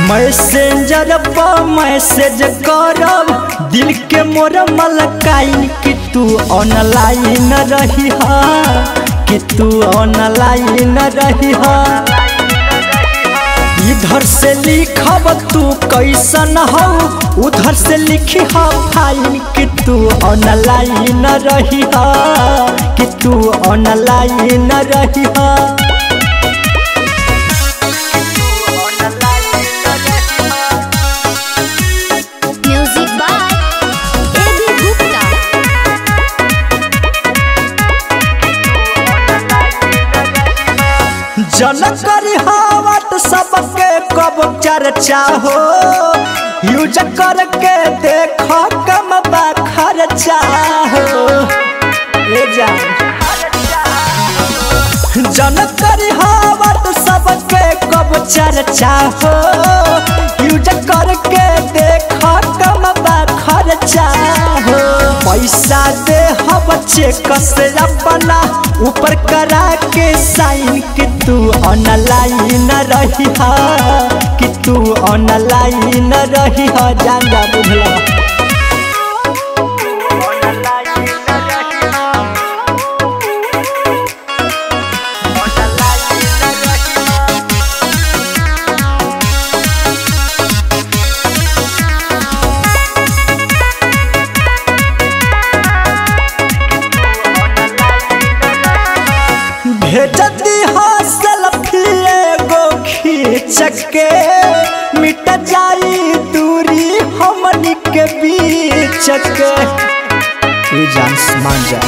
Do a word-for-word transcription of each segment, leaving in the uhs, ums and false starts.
Messenger पर message करब दिल के मोर मलकाइन कि तू ऑनलाइन रही हा, कि तू ऑनलाइन रही हा। इधर से लिखब तू कैसन हो, उधर से लिखी हा फाइन कि तू ऑनलाइन रही हा, कि तू ऑनलाइन रही हा। जन करी व्हाट्सएप के कब चर्चा हो, यूज करके देखो कम खर्चा हो। ए जान जन करी व्हाट्सएप के कब चर्चा हो, यूज करके देखो कम खर्चा हो। पैसा दे हम चेक से अपना ऊपर करा के साइन कि तू ऑनलाइन रही हा, कि तू ऑनलाइन रही हा। जान जा बुझला भेजती हो सेल्फी एगो खींच के, मिट जाई दूरी हमनी के बीच के। ये जान मान जा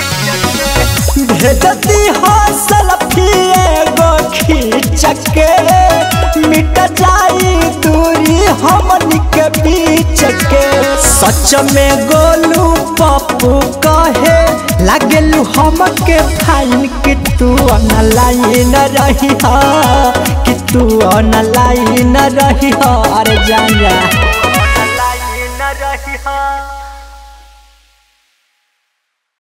भेजती हो सेल्फी एगो खींच के, मिट जाई दूरी हमनी के बीच के। सच में गोलू पप्पू कहे लागेलू हमके फाइन कि तू ऑनलाइन रही हा, कि तू ऑनलाइन रही हा। अरे जान जा ऑनलाइन रही हा।